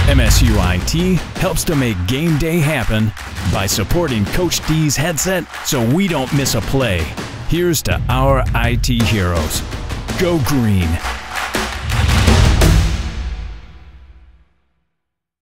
MSU IT helps to make game day happen by supporting Coach D's headset so we don't miss a play. Here's to our IT heroes. Go Green!